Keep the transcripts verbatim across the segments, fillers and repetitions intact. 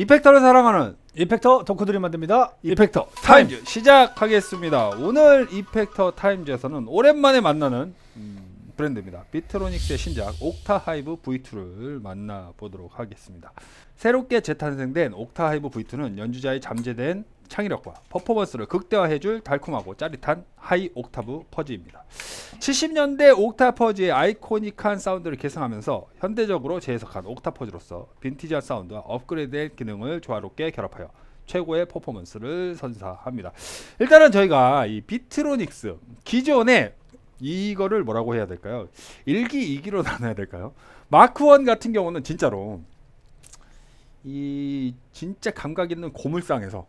이펙터를 사랑하는 이펙터 덕후들이 만듭니다. 이펙터 타임즈 시작하겠습니다. 오늘 이펙터 타임즈에서는 오랜만에 만나는 음, 브랜드입니다. 비트로닉스의 신작 옥타하이브 브이투를 만나보도록 하겠습니다. 새롭게 재탄생된 옥타하이브 브이투는 연주자의 잠재된 창의력과 퍼포먼스를 극대화해줄 달콤하고 짜릿한 하이 옥타브 퍼즈입니다. 칠십 년대 옥타 퍼즈의 아이코닉한 사운드를 계승하면서 현대적으로 재해석한 옥타 퍼즈로서 빈티지한 사운드와 업그레이드된 기능을 조화롭게 결합하여 최고의 퍼포먼스를 선사합니다. 일단은 저희가 이 비트로닉스 기존에 이거를 뭐라고 해야 될까요? 일 기, 이 기로 나눠야 될까요? 마크원 같은 경우는 진짜로 이 진짜 감각 있는 고물상에서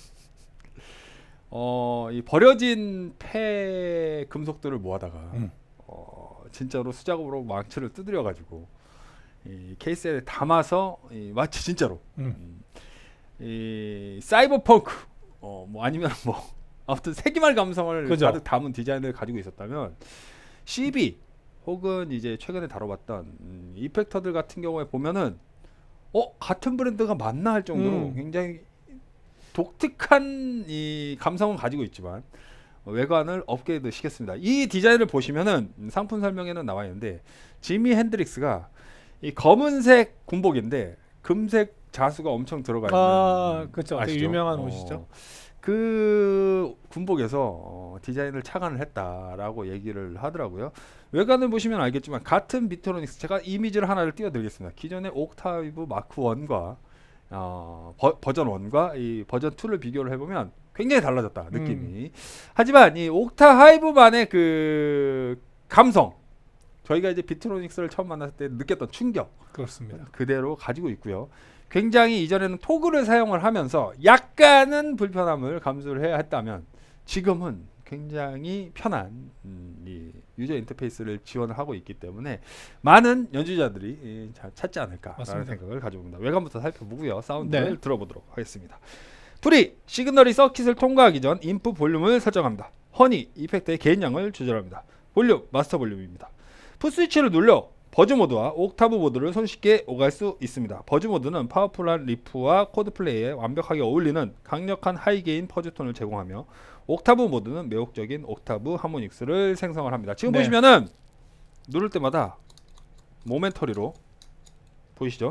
어, 이 버려진 폐 금속들을 모아다가 음. 어, 진짜로 수작업으로 망치를 두드려 가지고 이 케이스에 담아서 이 마치 진짜로 음. 음, 이 사이버펑크 어, 뭐 아니면 뭐 아무튼 세기말 감성을 그죠? 가득 담은 디자인을 가지고 있었다면 씨비 혹은 이제 최근에 다뤄봤던 음, 이펙터들 같은 경우에 보면은 어 같은 브랜드가 맞나 할 정도로 음. 굉장히 독특한 이 감성은 가지고 있지만 외관을 업그레이드 시켰습니다. 이 디자인을 보시면은 상품 설명에는 나와 있는데 지미 핸드릭스가 이 검은색 군복인데 금색 자수가 엄청 들어가 있는 아 그렇죠. 되게 유명한 옷이죠. 어, 그 군복에서 어, 디자인을 착안을 했다라고 얘기를 하더라고요. 외관을 보시면 알겠지만 같은 비트로닉스 제가 이미지를 하나를 띄워드리겠습니다. 기존의 옥타이브 마크 원과 어, 버, 버전 원과 이 버전 투를 비교를 해보면 굉장히 달라졌다 느낌이. 음. 하지만 이 옥타하이브만의 그 감성, 저희가 이제 비트로닉스를 처음 만났을 때 느꼈던 충격 그렇습니다. 그대로 가지고 있고요. 굉장히 이전에는 토글을 사용을 하면서 약간은 불편함을 감수를 해야 했다면 지금은 굉장히 편한 음, 이 유저 인터페이스를 지원을 하고 있기 때문에 많은 연주자들이 예, 잘 찾지 않을까라는 맞습니다. 생각을 가지고 있습니다. 외관부터 살펴보고요. 사운드를 네. 들어보도록 하겠습니다. 프리 시그널이 서킷을 통과하기 전 인풋 볼륨을 설정합니다. 허니 이펙터의 개인량을 조절합니다. 볼륨 마스터 볼륨입니다. 풋스위치를 눌러 버즈 모드와 옥타브 모드를 손쉽게 오갈 수 있습니다. 버즈 모드는 파워풀한 리프와 코드 플레이에 완벽하게 어울리는 강력한 하이 게인 퍼즈 톤을 제공하며 옥타브 모드는 매혹적인 옥타브 하모닉스를 생성을 합니다. 지금 네. 보시면은 누를 때마다 모멘터리로 보이시죠?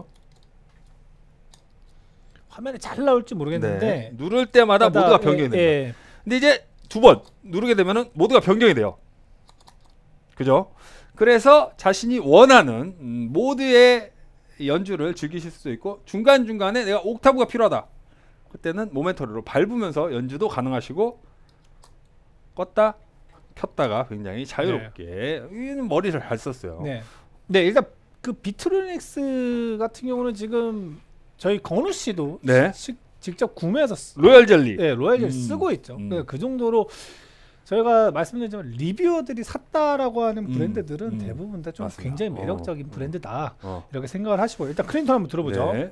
화면에 잘 나올지 모르겠는데 네. 누를 때마다 모드가 예, 변경이 됩니다. 예. 근데 이제 두 번 누르게 되면은 모드가 변경이 돼요. 그죠? 그래서 자신이 원하는 음, 모드의 연주를 즐기실 수도 있고 중간중간에 내가 옥타브가 필요하다. 그때는 모멘터리로 밟으면서 연주도 가능하시고 껐다 켰다가 굉장히 자유롭게 네. 머리를 잘 썼어요. 네. 네, 일단 그 비트로닉스 같은 경우는 지금 저희 건우 씨도 네. 시, 직접 구매해서 로얄 젤리. 네, 로얄 젤리 음. 쓰고 있죠. 음. 그러니까 그 정도로 저희가 말씀드렸지만 리뷰어들이 샀다라고 하는 브랜드들은 음. 대부분 다 좀 굉장히 매력적인 어. 브랜드다 어. 이렇게 생각을 하시고 일단 클린턴 한번 들어보죠. 네.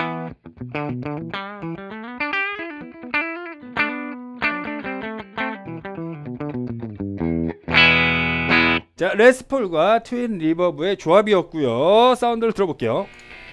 자, 레스폴과 트윈 리버브의 조합이었고요. 사운드를 들어볼게요.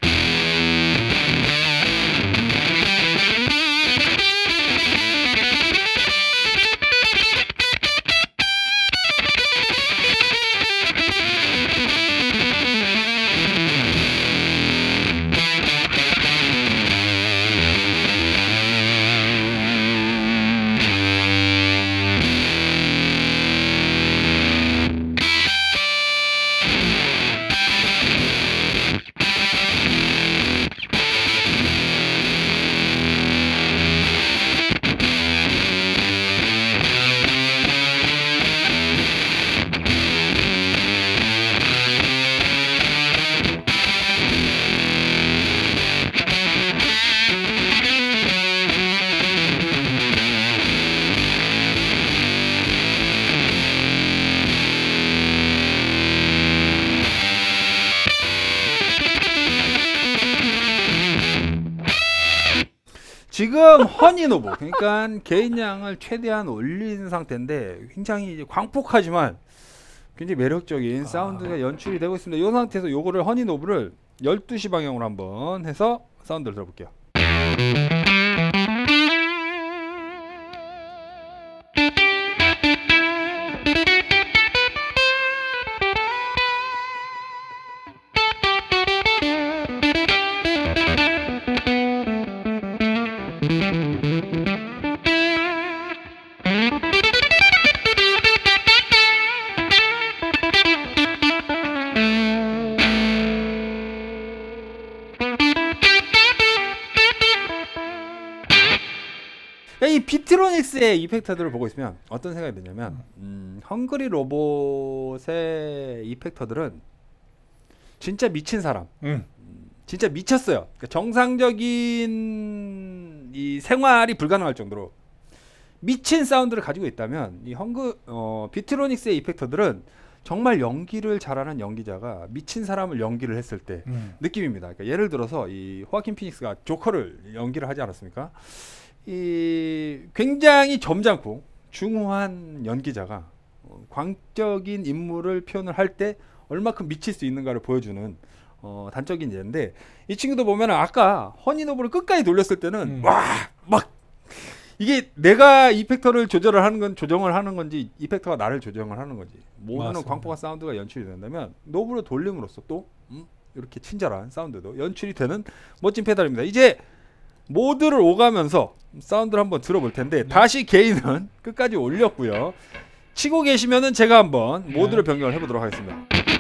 지금 허니노브 그러니까 개인량을 최대한 올린 상태인데 굉장히 이제 광폭하지만 굉장히 매력적인 아. 사운드가 연출이 되고 있습니다. 이 상태에서 요거를 허니노브를 열두 시 방향으로 한번 해서 사운드를 들어볼게요. 이 비트로닉스의 이펙터들을 보고 있으면 어떤 생각이 드냐면 음, 헝그리 로봇의 이펙터들은 진짜 미친 사람, 음. 진짜 미쳤어요. 그러니까 정상적인 이 생활이 불가능할 정도로 미친 사운드를 가지고 있다면 이 헝그 어, 비트로닉스의 이펙터들은 정말 연기를 잘하는 연기자가 미친 사람을 연기를 했을 때 음. 느낌입니다. 그러니까 예를 들어서 이 호아킨 피닉스가 조커를 연기를 하지 않았습니까? 이 굉장히 점잖고 중후한 연기자가 어, 광적인 인물을 표현을 할 때 얼마큼 미칠 수 있는가를 보여주는 어, 단적인 예인데, 이 친구도 보면 아까 허니노브를 끝까지 돌렸을 때는 음. 와 막 이게 내가 이펙터를 조절을 하는 건 조정을 하는 건지 이펙터가 나를 조정을 하는 건지 모르는 맞습니다. 광폭한 사운드가 연출이 된다면 노브를 돌림으로써 또 음, 이렇게 친절한 사운드도 연출이 되는 멋진 페달입니다. 이제 모드를 오가면서 사운드를 한번 들어볼 텐데, 네. 다시 게인은 끝까지 올렸고요. 치고 계시면은 제가 한번 네. 모드를 변경을 해보도록 하겠습니다.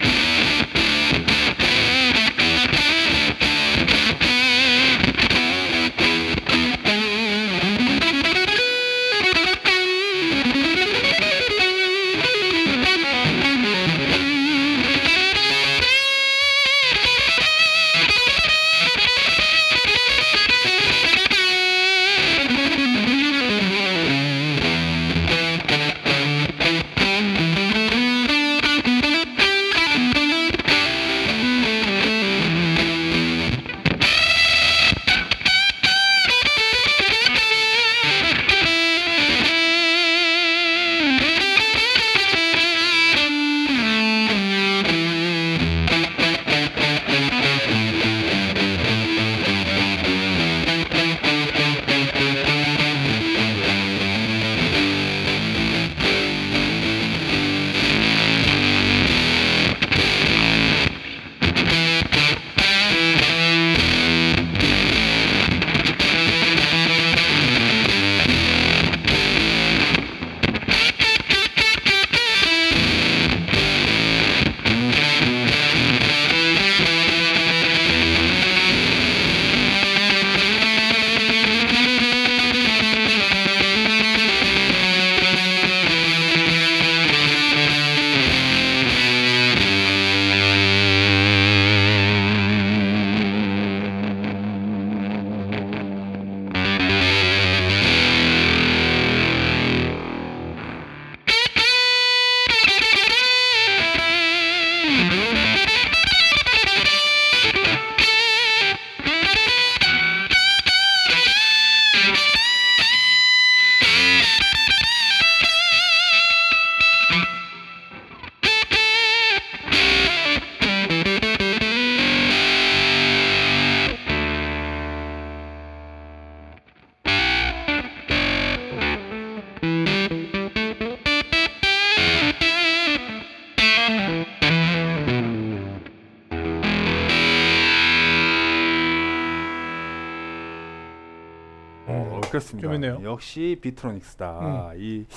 그렇습니다. 재밌네요. 역시 비트로닉스다. 음. 이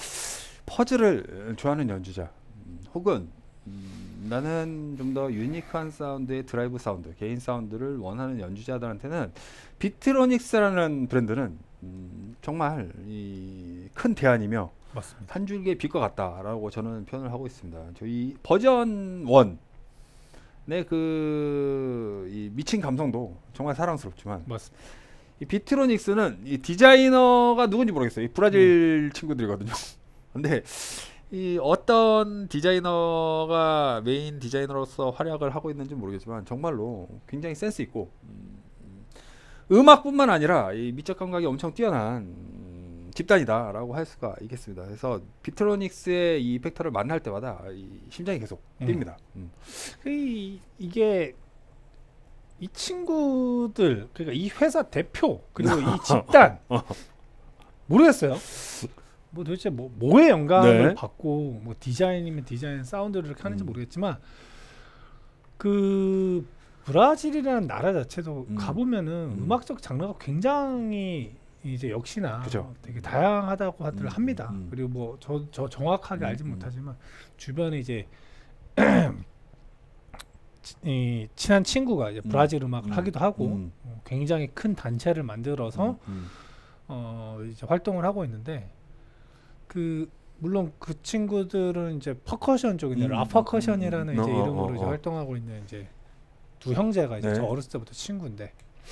퍼즐을 좋아하는 연주자, 음, 혹은 음, 나는 좀 더 유니크한 사운드의 드라이브 사운드, 개인 사운드를 원하는 연주자들한테는 비트로닉스라는 브랜드는 음, 정말 이 큰 대안이며 맞습니다. 한 줄기의 빛과 같다라고 저는 표현을 하고 있습니다. 저희 버전 원의 그 이 미친 감성도 정말 사랑스럽지만, 맞습니다. 이 비트로닉스는 이 디자이너가 누군지 모르겠어요. 이 브라질 음. 친구들이거든요. 근데 이 어떤 디자이너가 메인 디자이너로서 활약을 하고 있는지 모르겠지만 정말로 굉장히 센스 있고 음, 음악뿐만 아니라 이 미적 감각이 엄청 뛰어난 음, 집단이다라고 할 수가 있겠습니다. 그래서 비트로닉스의 이 이펙터를 만날 때마다 이 심장이 계속 뜁니다. 음. 음. 이, 이게 이 친구들 그러니까 이 회사 대표 그리고 이 집단 모르겠어요. 뭐 도대체 뭐 뭐의 영감을 네. 받고 뭐 디자인이면 디자인, 사운드를 이렇게 하는지 음. 모르겠지만 그 브라질이라는 나라 자체도 음. 가보면은 음. 음악적 장르가 굉장히 이제 역시나 그쵸. 되게 다양하다고 음. 합니다. 음. 그리고 뭐 저 저 정확하게 음. 알지 못하지만 주변에 이제 이 친한 친구가 이제 브라질 음. 음악을 음. 하기도 하고 음. 어, 굉장히 큰 단체를 만들어서 음. 음. 어 이제 활동을 하고 있는데 그 물론 그 친구들은 이제 퍼커션 쪽인데 음. 라퍼커션이라는 음. 이제 어, 이름으로 어, 어, 이제 어. 활동하고 있는 이제 두 형제가 이제 네. 저 어렸을 때부터 친구인데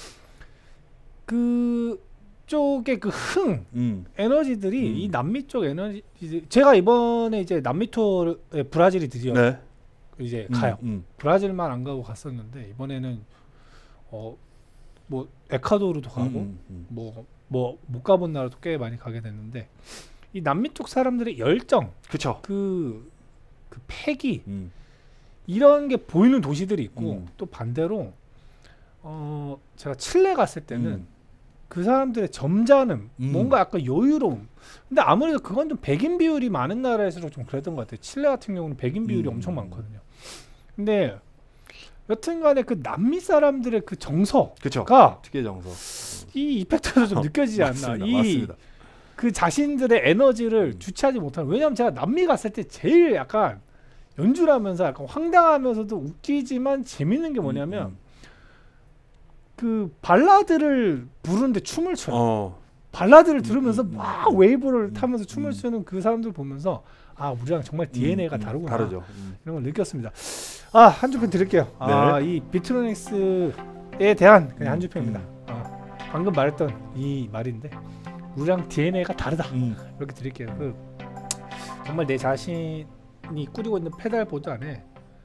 그 쪽의 그 흥 음. 에너지들이 음. 이 남미 쪽 에너지 제가 이번에 이제 남미 투어에 브라질이 드디어 네. 이제 음, 가요. 음. 브라질만 안 가고 갔었는데 이번에는 어 뭐 에콰도르도 가고 뭐 뭐 못 가본 나라도 꽤 많이 가게 됐는데 이 남미 쪽 사람들의 열정, 그쵸. 그, 그 패기 음. 이런 게 보이는 도시들이 있고 음. 또 반대로 어 제가 칠레 갔을 때는 음. 그 사람들의 점잖음, 음. 뭔가 약간 여유로움. 근데 아무래도 그건 좀 백인 비율이 많은 나라에서도 좀 그랬던 것 같아요. 칠레 같은 경우는 백인 비율이 음. 엄청 많거든요. 근데 여튼간에 그 남미 사람들의 그 정서가 그쵸. 특유의 정서. 이 이펙트도 좀 느껴지지 않나. 맞습니다. 이 맞습니다. 그 자신들의 에너지를 음. 주체하지 못하는. 왜냐하면 제가 남미 갔을 때 제일 약간 연주를 하면서 약간 황당하면서도 웃기지만 재밌는 게 뭐냐면 음, 음. 그 발라드를 부르는데 춤을 춰요. 어. 발라드를 들으면서 음, 음, 막 웨이브를 음, 타면서 춤을 음. 추는 그 사람들 보면서 아 우리랑 정말 디엔에이가 음, 다르구나. 다르죠. 음. 이런 걸 느꼈습니다. 아 한 주평 드릴게요. 네. 아 이 비트로닉스에 대한 그냥 한 주평입니다. 음. 아, 방금 말했던 이 말인데 우리랑 디엔에이가 다르다. 음. 이렇게 드릴게요. 그 정말 내 자신이 꾸리고 있는 페달 보드 안에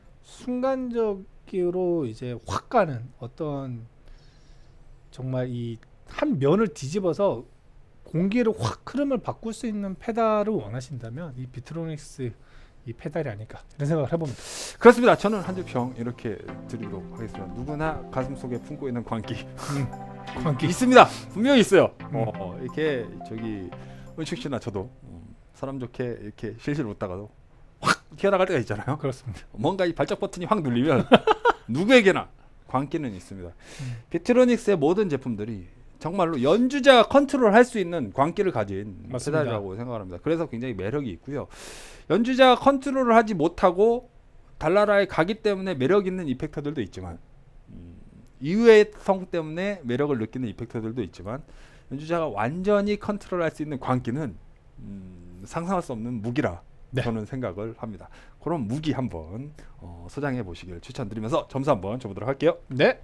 순간적으로 이제 확 가는 어떤 정말 이 한 면을 뒤집어서 공기를 확 흐름을 바꿀 수 있는 페달을 원하신다면 이 비트로닉스 이 페달이 아닐까 이런 생각을 해봅니다. 그렇습니다. 저는 한 주평 이렇게 드리도록 하겠습니다. 누구나 가슴속에 품고 있는 광기 음, 광기 있습니다. 분명히 있어요. 음. 어, 이렇게 저기 은식 씨나 저도 음, 사람 좋게 이렇게 실실 웃다가도 확 튀어나갈 때가 있잖아요. 그렇습니다. 뭔가 이 발작 버튼이 확 눌리면 누구에게나 광기는 있습니다. 음. 비트로닉스의 모든 제품들이 정말로 연주자가 컨트롤할 수 있는 광기를 가진 맞습니다. 페달이라고 생각합니다. 그래서 굉장히 매력이 있고요. 연주자가 컨트롤을 하지 못하고 달나라에 가기 때문에 매력 있는 이펙터들도 있지만 음, 이유의 성 때문에 매력을 느끼는 이펙터들도 있지만 연주자가 완전히 컨트롤할 수 있는 광기는 음, 상상할 수 없는 무기라 네. 저는 생각을 합니다. 그럼 무기 한번 어, 소장해 보시길 추천드리면서 점수 한번 줘보도록 할게요. 네.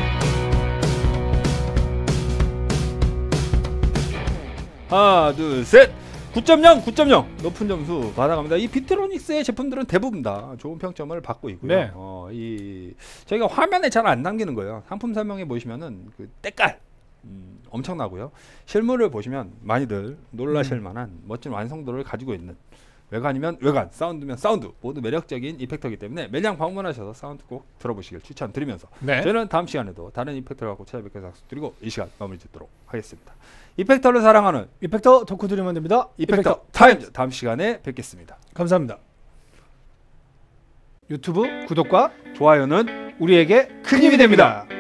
하나 둘 셋 구 점 영 구 점 영 높은 점수 받아갑니다. 이 비트로닉스의 제품들은 대부분 다 좋은 평점을 받고 있고요. 네. 어, 이 저희가 화면에 잘 안 남기는 거예요. 상품 설명에 보시면은 그 때깔 음, 엄청나고요. 실물을 보시면 많이들 놀라실 음. 만한 멋진 완성도를 가지고 있는 외관이면 외관, 사운드면 사운드 모두 매력적인 이펙터이기 때문에 매장 방문하셔서 사운드 꼭 들어보시길 추천드리면서 네. 저희는 다음 시간에도 다른 이펙터를 갖고 찾아뵙겠습니다. 드리고 이 시간 마무리 짓도록 하겠습니다. 이펙터를 사랑하는 이펙터 덕후 드리면 됩니다. 이펙터, 이펙터 타임즈 다음 시간에 뵙겠습니다. 감사합니다. 유튜브 구독과 좋아요는 우리에게 큰 힘이 됩니다.